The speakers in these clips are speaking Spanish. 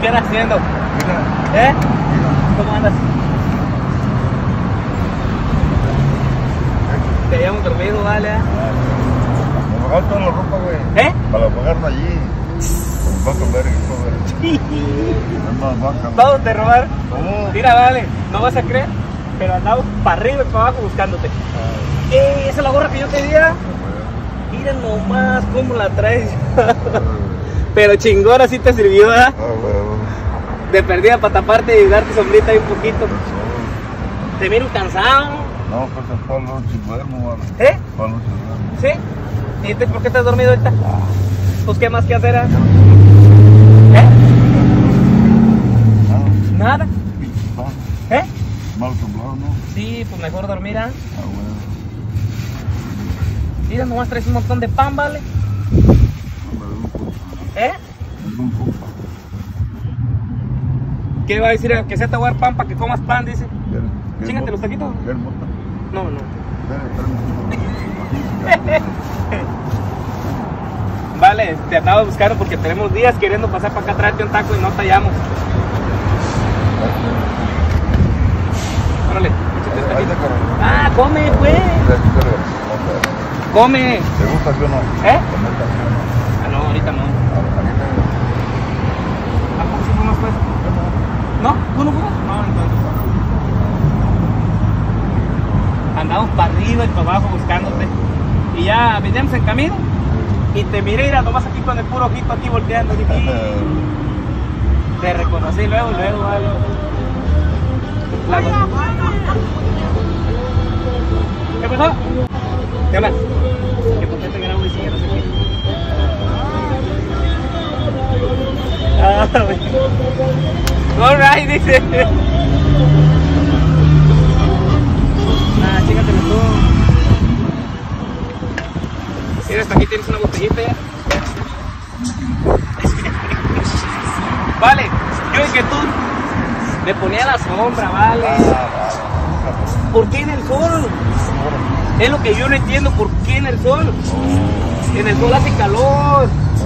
¿Qué andas haciendo? Mira, ¿Eh? ¿Cómo andas? Te habíamos dormido, vale. me bajaron toda la ropa, güey. ¿Eh? Para la pagaron allí. Va a cambiar esto, güey. Todos te robaron. ¿Cómo? Mira, vale, no vas a creer, pero andamos para arriba y para abajo buscándote. ¡Ey! Esa es la gorra que yo quería. Mira nomás cómo la traes. Pero chingona sí te sirvió, ¿verdad? De perdida para taparte y darte sombrita ahí un poquito. Te miro cansado. No, pues es para la noche duermo, vale. ¿Eh? Para la noche duermo. ¿Sí? ¿Y entonces por qué estás dormido ahorita? Pues qué más que hacer, ¿eh? Nada. ¿Eh? Mal temblado, ¿no? Sí, pues mejor dormir, ¿ah? Bueno. Mira, nomás traes un montón de pan, ¿vale? ¿Eh? ¿Qué va a decir? Que se te va a dar pan para que comas pan, dice. Chíngate los taquitos. No, no. Vale, te andaba buscando porque tenemos días queriendo pasar para acá, traerte un taco y no te hallamos. Órale, échate el taquito. Ah, come, pues. Come. ¿Te gusta que o no? ¿Eh? Ah, no, ahorita no. ¿A poco sí fumas, pues? ¿No? ¿Tú no fumas? No, entonces. Andamos para arriba y para abajo buscándote. Y ya veníamos en camino. Y te miré, era nomás aquí con el puro ojito aquí volteando. Dije, te reconocí luego, vale. ¿Qué pasó? ¿Qué más? Que por qué te grabo y sigue, no sé qué. Ah, alright, dice. Chígatelo tú. Mira, hasta aquí tienes una botellita ya. Vale, yo dije que tú me ponía la sombra, vale. ¿Por qué en el sol? Es lo que yo no entiendo, ¿por qué en el sol? En el sol hace calor.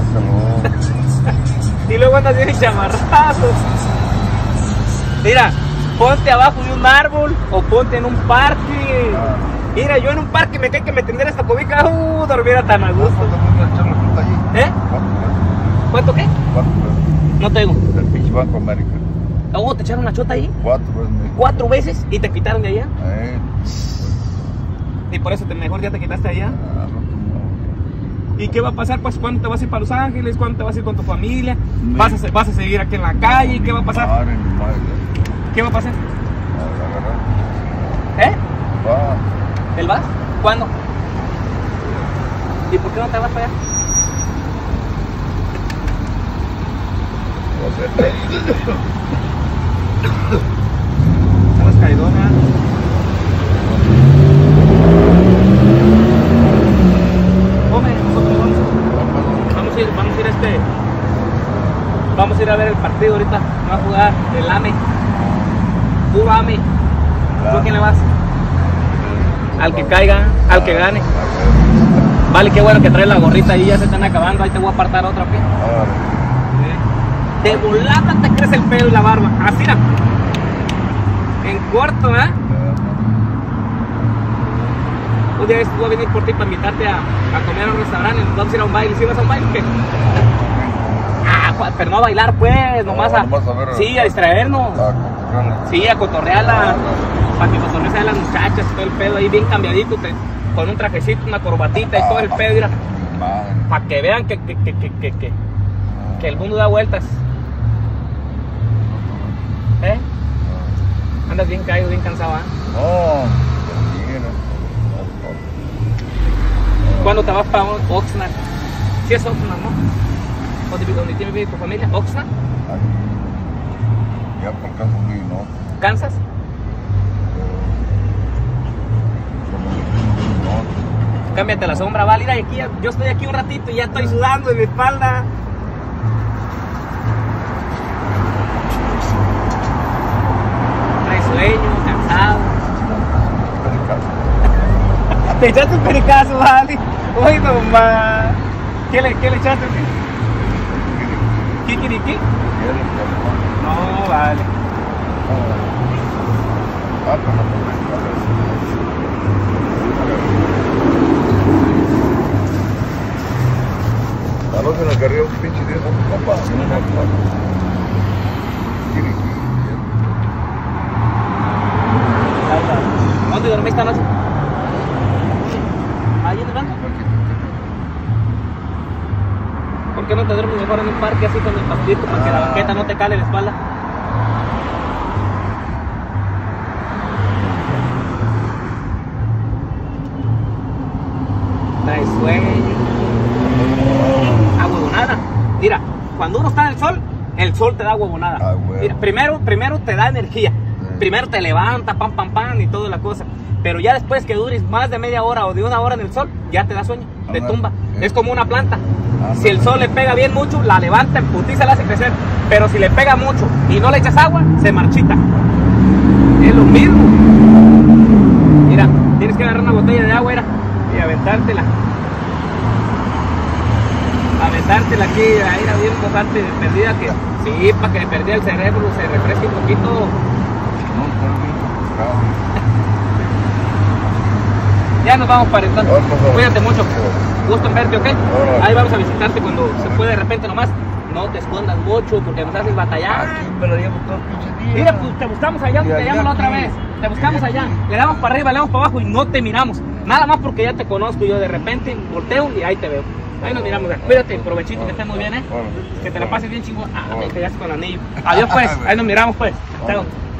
Y luego andas bien chamarrazo. Mira, ponte abajo de un árbol o ponte en un parque. Mira, yo en un parque me cae que me tendría esta cobija, dormir tan a gusto. ¿Eh? ¿Cuánto qué? No tengo. El pinche Banco América. ¿Te echaron una chota ahí? 4 veces. 4 veces y te quitaron de allá. Y por eso mejor ya te quitaste allá. ¿Y qué va a pasar? Pues ¿cuándo te vas a ir para Los Ángeles? ¿Cuándo te vas a ir con tu familia? ¿Vas a seguir aquí en la calle? ¿Qué va a pasar? ¿Qué va a pasar? ¿Eh? ¿El vas? ¿Cuándo? ¿Y por qué no te vas para allá? Estamos caidona. Come, nosotros vamos a ir a ver el partido ahorita. Va a jugar el AME. Puro AME. ¿Tú a quién le vas? Al que caiga, al que gane. Vale, qué bueno que traes la gorrita ahí, ya se están acabando. Ahí te voy a apartar otra, ¿qué? De volada te crece el pelo y la barba. Así, mira. En corto, ¿eh? Un día voy a venir por ti para invitarte a comer a un restaurante y nos vamos a ir a un baile. ¿Sí vas a un baile o qué? Pero no a bailar, pues, nomás a ver, sí, a distraernos. Sí, a cotorrearla. Para que cotorrees a las muchachas y todo el pedo ahí bien cambiadito, con un trajecito, una corbatita y todo el pedo, mira. Para que vean que el mundo da vueltas. ¿Eh? Andas bien caído, bien cansado, ¿eh? No. ¿Cuándo te vas para Oxnard? Sí es Oxnard, ¿no? ¿Dónde vive tu familia? ¿Oxnard? Ya por caso muy no. ¿Kansas? Cámbiate la sombra, vale. Mira, aquí, yo estoy aquí un ratito y ya estoy sudando en mi espalda. Trae sueño, cansado. Te echaste un pericazo, vale. Uy, nomás. ¿Qué le echaste? ¿Qué? vale. Ah, pues no, a los en la carrera un pinche día, compa. ¿Dónde dormiste anoche? Ahí en el banco. ¿Por qué no te duermes mejor en un parque así con el pastito para que la banqueta no te cale la espalda? Traes sueño. Huevonada. Mira, cuando uno está en el sol te da huevonada. Ah, huevo. Mira, primero te da energía. Primero te levanta, pam, pam, pam y toda la cosa. Pero ya después que dures más de media hora o de una hora en el sol, ya te da sueño, te tumba. Es como una planta. Si el sol le pega bien mucho, la levanta, en putiza la hace crecer. Pero si le pega mucho y no le echas agua, se marchita. Es lo mismo. Mira, tienes que agarrar una botella de agua, y aventártela. Aventártela aquí, a ir a bien mojarte de perdida, que sí, para que de perdida el cerebro se refresque un poquito. Ya nos vamos para entonces. Cuídate mucho. Gusto en verte, ¿ok? Ahí vamos a visitarte cuando se puede de repente nomás. No te escondas mucho porque nos haces batallar. Pero llevo todo el pinche día. Mira, pues te buscamos allá, te llamo la otra vez. Te buscamos allá. Le damos para arriba, le damos para abajo y no te miramos. Nada más porque ya te conozco yo de repente, volteo y ahí te veo. Ahí nos miramos. Cuídate, provechito, que estés muy bien, Que te la pases bien chingón. Ah, me callaste con el anillo. Adiós pues, ahí nos miramos pues. Chao.